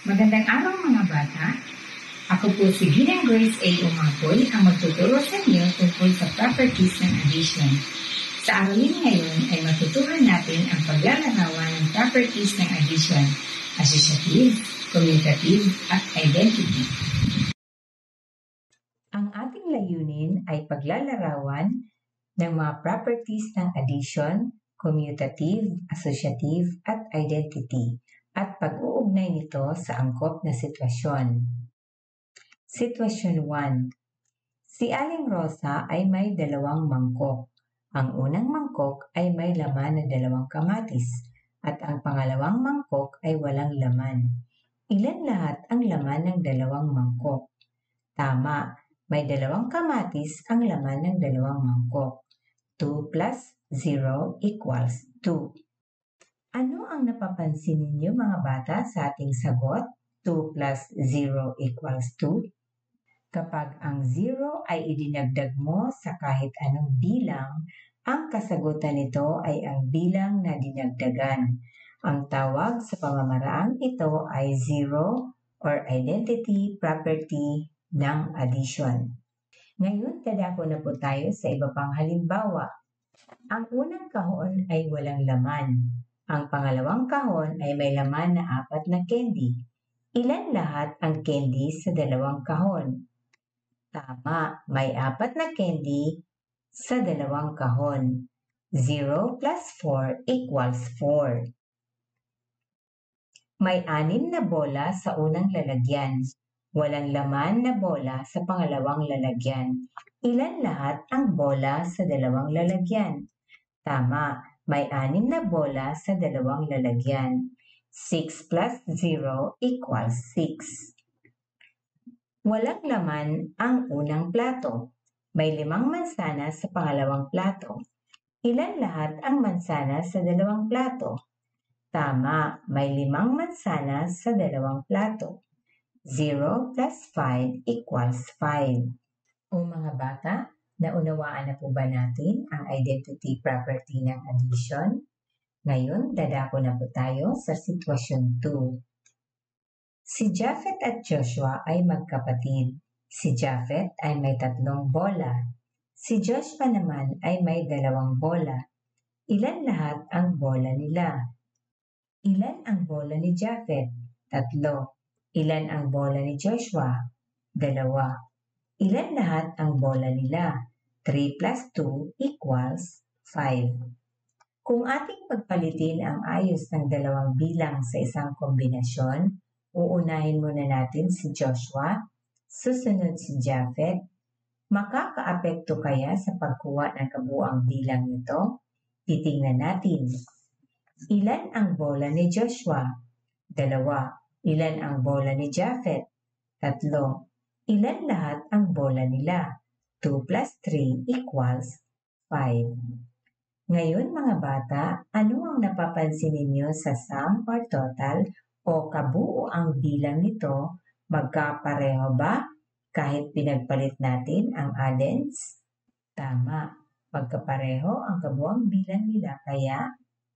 Magandang araw mga bata. Ako po si Ginang Grace A. Umapoy ang magtuturo sa inyo tungkol sa properties ng addition. Sa aralin ngayon ay matutunan natin ang paglalarawan ng properties ng addition, associative, commutative, at identity. Ang ating layunin ay paglalarawan ng mga properties ng addition, commutative, associative, at identity, at pag-uugnay nito sa angkop na sitwasyon. Sitwasyon 1. Si Aling Rosa ay may dalawang mangkok. Ang unang mangkok ay may laman na 2 kamatis at ang pangalawang mangkok ay walang laman. Ilan lahat ang laman ng 2 mangkok? Tama, may 2 kamatis ang laman ng 2 mangkok. 2 plus 0 equals 2. Ano ang napapansin ninyo mga bata sa ating sagot? 2 plus 0 equals 2? Kapag ang 0 ay idinagdag mo sa kahit anong bilang, ang kasagutan nito ay ang bilang na dinagdagan. Ang tawag sa pamamaraang ito ay zero or identity property ng addition. Ngayon, dadako na po tayo sa iba pang halimbawa. Ang unang kahon ay walang laman. Ang pangalawang kahon ay may laman na 4 na candy. Ilan lahat ang candy sa 2 kahon? Tama, may 4 na candy sa 2 kahon. 0 plus 4 equals 4. May 6 na bola sa unang lalagyan. Walang laman na bola sa pangalawang lalagyan. Ilan lahat ang bola sa 2 lalagyan? Tama, may 6 na bola sa 2 lalagyan. 6 plus 0 equals 6. Walang laman ang unang plato. May 5 mansanas sa pangalawang plato. Ilan lahat ang mansanas sa 2 plato? Tama, may 5 mansanas sa 2 plato. 0 plus 5 equals 5. O mga bata, naunawaan na po ba natin ang identity property ng addition? Ngayon, dadako na po tayo sa sitwasyon 2. Si Japhet at Joshua ay magkapatid. Si Japhet ay may 3 bola. Si Joshua naman ay may 2 bola. Ilan lahat ang bola nila? Ilan ang bola ni Japhet? 3. Ilan ang bola ni Joshua? 2. Ilan lahat ang bola nila? 3 plus 2 equals 5. Kung ating pagpalitin ang ayos ng 2 bilang sa isang kombinasyon, uunahin muna natin si Joshua, susunod si Japhet. Makakaapekto kaya sa pagkuha ng kabuuang bilang nito? Titingnan natin. Ilan ang bola ni Joshua? 2. Ilan ang bola ni Japhet? 3. Ilan lahat ang bola nila? 2 plus 3 equals 5. Ngayon mga bata, ano ang napapansin ninyo sa sum or total o kabuuang bilang nito? Magkapareho ba kahit pinagpalit natin ang addends? Tama, magkapareho ang kabuuang bilang nila kaya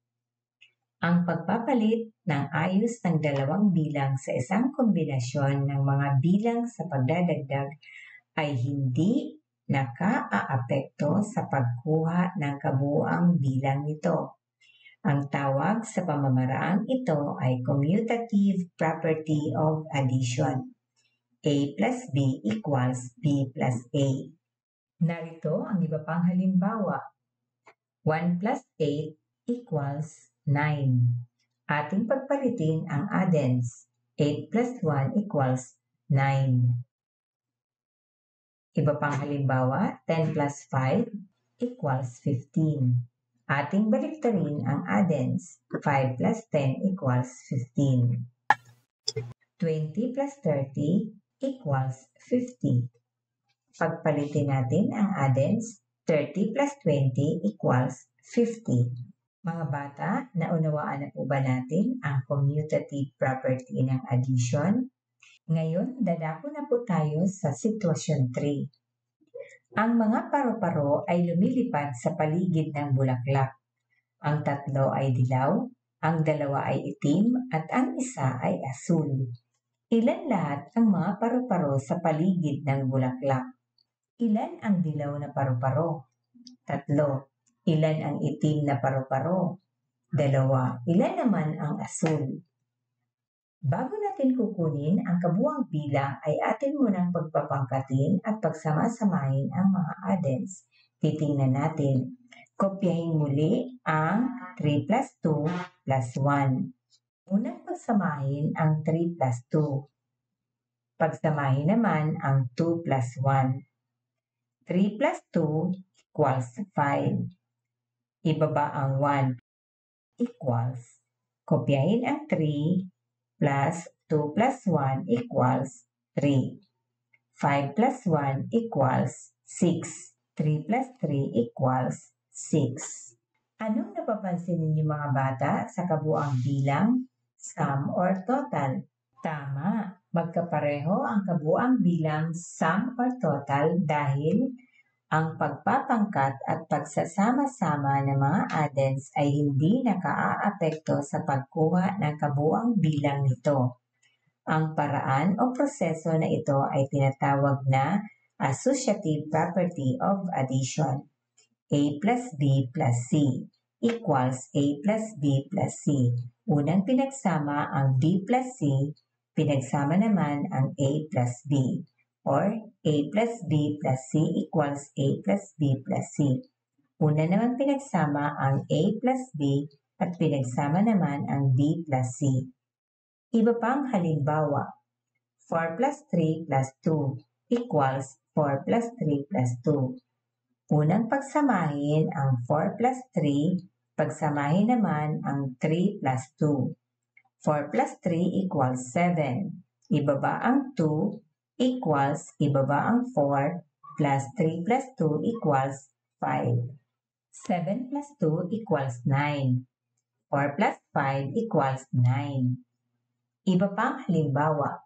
ang pagpapalit ng ayos ng 2 bilang sa isang kombinasyon ng mga bilang sa pagdadagdag ay hindi nakaaapekto sa pagkuha ng kabuuang bilang nito. Ang tawag sa pamamaraang ito ay commutative property of addition. A plus B equals B plus A. Narito ang iba pang halimbawa. 1 plus 8 equals 9. Ating pagpalitin ang addends. 8 plus 1 equals 9. Iba pang halimbawa, 10 plus 5 equals 15. Ating baliktarin ang addends. 5 plus 10 equals 15. 20 plus 30 equals 50. Pagpalitin natin ang addends. 30 plus 20 equals 50. Mga bata, naunawaan na po ba natin ang commutative property ng addition? Ngayon, dadako na po tayo sa sitwasyon 3. Ang mga paru-paro ay lumilipad sa paligid ng bulaklak. Ang 3 ay dilaw, ang 2 ay itim, at ang 1 ay asul. Ilan lahat ang mga paru-paro sa paligid ng bulaklak? Ilan ang dilaw na paru-paro? 3. Ilan ang itim na paru-paro? 2. Ilan naman ang asul? Bago natin kukunin ang kabuuang bilang ay atin munang pagpapangkatin at pagsamasamahin ang mga addends. Titingnan natin. Kopyahin muli ang 3 plus 2 plus 1. Unang pagsamahin ang 3 plus 2. Pagsamahin naman ang 2 plus 1. 3 plus 2 equals 5. Ibaba ang 1 equals. Kopyahin ang 3 plus 2 plus 1 equals 3. 5 plus 1 equals 6. 3 plus 3 equals 6. Anong napapansin ninyo mga bata sa kabuuang bilang? Sum or total? Tama, magkapareho ang kabuuang bilang sum or total dahil ang pagpapangkat at pagsasama-sama ng mga addends ay hindi nakaaapekto sa pagkuha ng kabuuang bilang nito. Ang paraan o proseso na ito ay tinatawag na associative property of addition. A plus B plus C equals A plus B plus C. Unang pinagsama ang B plus C, pinagsama naman ang A plus B. Or A plus B plus C equals A plus B plus C. Una naman pinagsama ang A plus B at pinagsama naman ang B plus C. Iba pang halimbawa, 4 plus 3 plus 2 equals 4 plus 3 plus 2. Unang pagsamahin ang 4 plus 3, pagsamahin naman ang 3 plus 2. 4 plus 3 equals 7. Ibaba ang 2 equals, ibaba ang 4 plus 3 plus 2 equals 5. 7 plus 2 equals 9. 4 plus 5 equals 9. Iba pang halimbawa,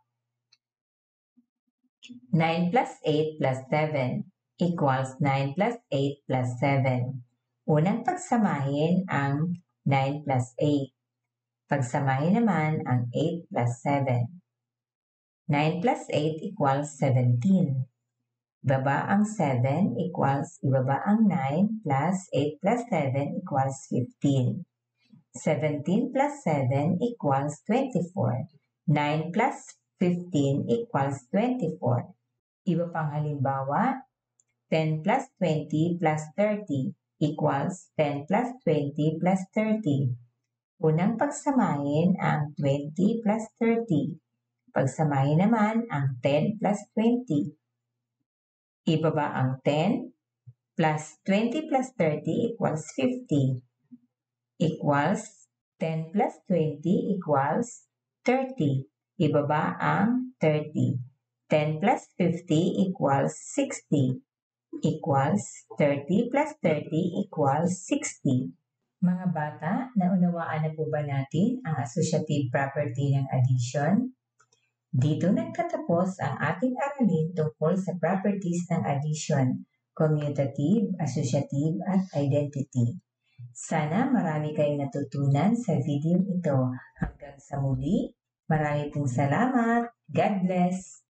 9 plus 8 plus 7 equals 9 plus 8 plus 7. Unang pagsamahin ang 9 plus 8. Pagsamahin naman ang 8 plus 7. 9 plus 8 equals 17. Ibaba ang 7 equals, ibaba ang 9 plus 8 plus 7 equals 15. 17 plus 7 equals 24. 9 plus 15 equals 24. Iba pang halimbawa, 10 plus 20 plus 30 equals 10 plus 20 plus 30. Unang pagsamahin ang 20 plus 30. Pagsamahin naman ang 10 plus 20. Ibaba ang 10 plus 20 plus 30 equals 50. Equals 10 plus 20 equals 30. Ibaba ang 30. 10 plus 50 equals 60. Equals 30 plus 30 equals 60. Mga bata, naunawaan na po ba natin ang associative property ng addition? Dito nagtatapos ang ating aralin tungkol sa properties ng addition, commutative, associative, at identity. Sana marami kayong natutunan sa video ito. Hanggang sa muli, marami pong salamat. God bless!